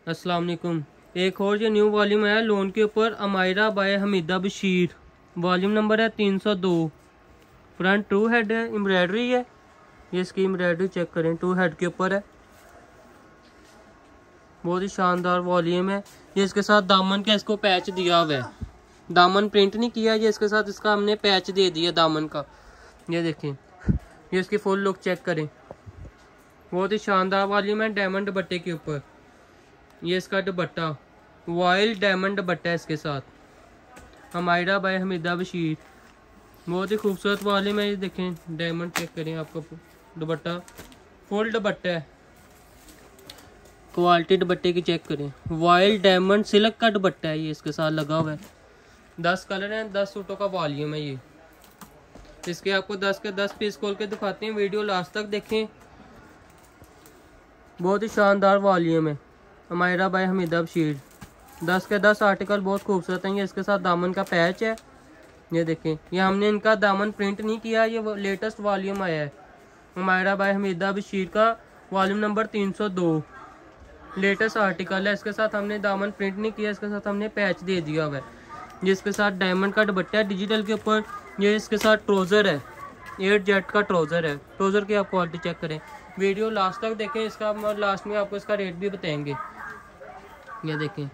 अस्सलाम वालेकुम। एक और जो न्यू वॉल्यूम है लोन के ऊपर, Amayra by Hamida Bashir, volume number है 302। फ्रंट टू हेड है, एम्ब्रॉयडरी है। ये इसकी एम्ब्रॉयडरी चेक करें, टू हेड के ऊपर है। बहुत ही शानदार वॉल्यूम है। ये इसके साथ दामन का इसको पैच दिया हुआ है, दामन प्रिंट नहीं किया, ये इसके साथ इसका हमने पैच दे दिया दामन का। ये देखें, ये इसकी फुल लुक चेक करें। बहुत ही शानदार वॉल्यूम है डायमंड दुपट्टे के ऊपर। ये इसका दुपट्टा वाइल्ड डायमंड दुपट्टा है इसके साथ, अमायरा बाय हमीदा बशीर। बहुत ही खूबसूरत वॉल्यूम है। ये देखें, डायमंड चेक करें, आपका दुपट्टा फुल दुपट्टा है। क्वालिटी दुपट्टे की चेक करें, वाइल्ड डायमंड सिल्क का दुपट्टा है ये इसके साथ लगा हुआ है। 10 कलर हैं, 10 सूटों का वॉल्यूम है ये। इसके आपको 10 के 10 पीस खोल के दिखाते हैं, वीडियो लास्ट तक देखें। बहुत ही शानदार वॉल्यूम है, अमायरा बाय हमीदा बशीर। 10 के 10 आर्टिकल बहुत खूबसूरत हैं। ये इसके साथ दामन का पैच है। ये देखें, ये हमने इनका दामन प्रिंट नहीं किया, ये लेटेस्ट वॉल्यूम आया है। अमायरा बाय हमीदा बशीर का वॉल्यूम नंबर 302 लेटेस्ट आर्टिकल है। इसके साथ हमने दामन प्रिंट नहीं किया, इसके साथ हमने पैच दे दिया हुआ है। जिसके साथ डायमंड का दुपट्टा है डिजिटल के ऊपर। ये इसके साथ ट्राउज़र है, 8 जेट का ट्राउज़र है। ट्राउज़र की आप क्वालिटी चेक करें, वीडियो लास्ट तक देखें। इसका लास्ट में आपको इसका रेट भी बताएंगे। ये देखें,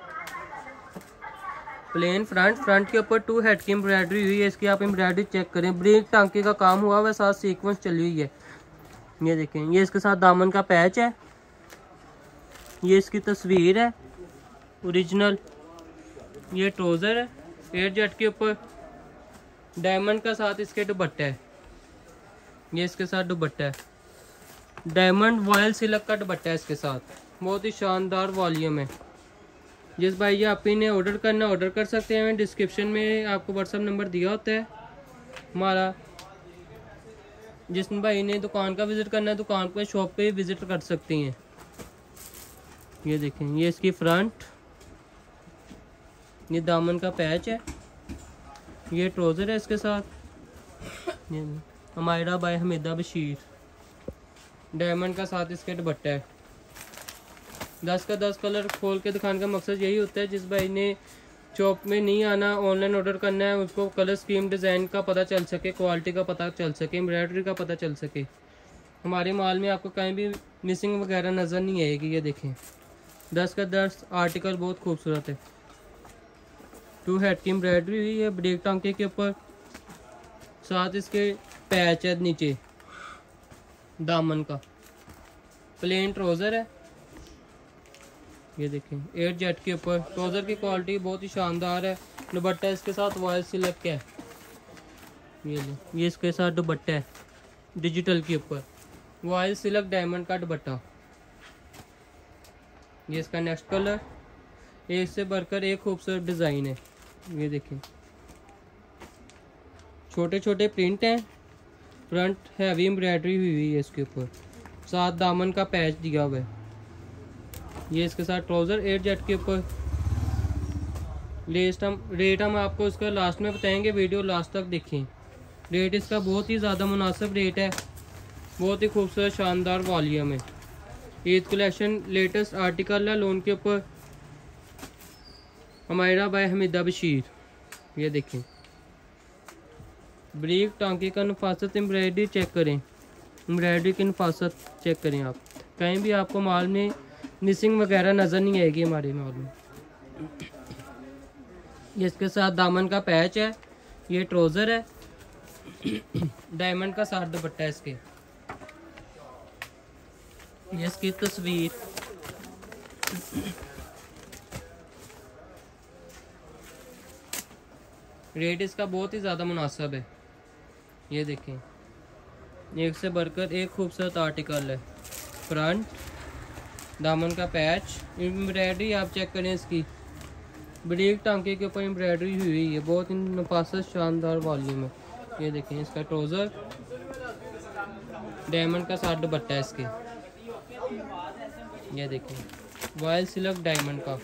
प्लेन फ्रंट के ऊपर 2 हेड की एम्ब्रॉयडरी हुई है। इसकी आप एम्ब्रॉयडरी चेक करें, ब्रिक टांके का काम हुआ हुआ है, साथ सीक्वेंस चली हुई है। ये देखें, ये इसके साथ दामन का पैच है। ये इसकी तस्वीर है ओरिजिनल। ये ट्राउज़र है 8 जेट के ऊपर, डायमंड का साथ इसके दुपट्टा है। ये इसके साथ दुपट्टा है, डायमंड वॉयल सिल्क का दुपट्टा है इसके साथ। बहुत ही शानदार वॉल्यूम है। जिस भाई ये आप ने ऑर्डर करना ऑर्डर कर सकते हैं। डिस्क्रिप्शन में आपको व्हाट्सअप नंबर दिया होता है हमारा। जिस भाई ने दुकान का विज़िट करना है, दुकान पे शॉप पे विज़िट कर सकते हैं। ये देखें, ये इसकी फ्रंट, ये दामन का पैच है। ये ट्राउज़र है इसके साथ। ये अमायरा बाय हमीदा बशीर, डायमंड का साथ इसके दुपट्टा है। 10 का 10 कलर खोल के दिखाने का मकसद यही होता है, जिस भाई ने शॉप में नहीं आना, ऑनलाइन ऑर्डर करना है, उसको कलर स्कीम डिज़ाइन का पता चल सके, क्वालिटी का पता चल सके, एम्ब्रॉयडरी का पता चल सके। हमारे माल में आपको कहीं भी मिसिंग वगैरह नज़र नहीं आएगी। ये देखें, 10 का 10 आर्टिकल बहुत खूबसूरत है। 2 हेड की एम्ब्रॉयडरी हुई है ब्रेक टांके के ऊपर, साथ इसके पैच है नीचे दामन का। प्लेन ट्राउज़र है। ये देखें, 8 जेट के ऊपर, ट्राउज़र की क्वालिटी बहुत ही शानदार है। दुपट्टा इसके साथ वॉयल सिल्क का है। ये इसके साथ दुपट्टा है डिजिटल के ऊपर, वॉयल सिल्क डायमंड का दुपट्टा। ये इसका नेक्स्ट कलर, एक से बढ़कर एक खूबसूरत डिज़ाइन है। ये देखें, छोटे छोटे प्रिंट हैं, फ्रंट हैवी एम्ब्रॉयडरी हुई है इसके ऊपर, साथ दामन का पैच दिया हुआ है। ये इसके साथ ट्राउज़र 8 जेट के ऊपर। रेट हम आपको इसका लास्ट में बताएंगे, वीडियो लास्ट तक देखें। रेट इसका बहुत ही ज़्यादा मुनासिब रेट है। बहुत ही खूबसूरत शानदार वॉल्यूम है। ईद कलेक्शन लेटेस्ट आर्टिकल है लोन के ऊपर, अमायरा बाय हमीदा बशीर। ये देखें, ब्रीक टांके का नफासत एम्ब्रॉयडरी चेक करें, एम्ब्रॉयडरी की नफासत चेक करें आप। कहीं भी आपको माल में मिसिंग वगैरह नज़र नहीं आएगी हमारे माल में। ये इसके साथ दामन का पैच है। ये ट्राउज़र है, डायमंड का साथ दुपट्टा है इसके। ये इसकी तस्वीर, रेट इसका बहुत ही ज़्यादा मुनासिब है। ये देखें, एक से बढ़कर एक खूबसूरत आर्टिकल है। फ्रंट, दामन का पैच, एम्ब्रॉयडरी आप चेक करें इसकी, ब्रेक टांके के ऊपर एम्ब्रॉयडरी हुई है। बहुत ही नफासत शानदार वॉल्यूम है। ये देखें, इसका ट्राउज़र, डायमंड का साथ दुपट्टा है इसके। ये देखें, वॉयल सिल्क डायमंड का,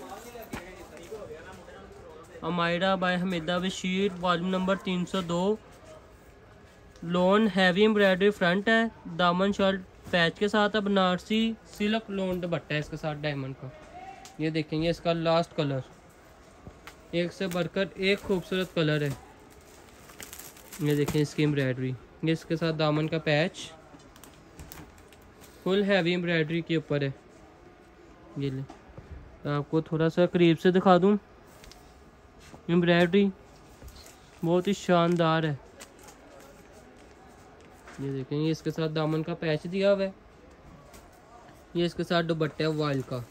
Amayra by Hamida Bashir, volume number 302। Lawn heavy embroidery front है, दामन शर्ट पैच के साथ है, बनारसी सिल्क लोन दुपट्टा है इसके साथ डायमंड का। ये देखेंगे इसका लास्ट कलर, एक से बढ़कर एक खूबसूरत कलर है। ये देखें इसकी एम्ब्रॉयडरी, ये इसके साथ दामन का पैच फुल हैवी एम्ब्रॉयडरी के ऊपर है। ये ले आपको थोड़ा सा करीब से दिखा दूं, एम्ब्रॉयडरी बहुत ही शानदार है। ये देखेंगे इसके साथ दामन का पैच दिया हुआ है। ये इसके साथ दुपट्टा है वॉइल का।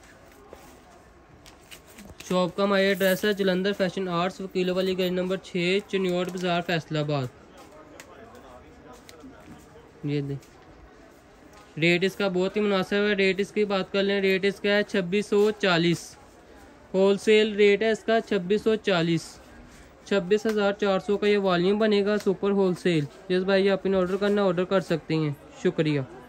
शॉप का हमारा एड्रेस है जलंधर फैशन आर्ट्स, वकीलों वाली गली नंबर 6, चनियोट बाजार, फैसलाबाद। ये दे रेट इसका बहुत ही मुनासिब है। रेट इसकी बात कर लें, रेट इसका है 2640। होलसेल रेट है इसका 2640। 26,400 का ये वॉल्यूम बनेगा सुपर होलसेल। जिस भाई आप इन ऑर्डर करना ऑर्डर कर सकते हैं। शुक्रिया।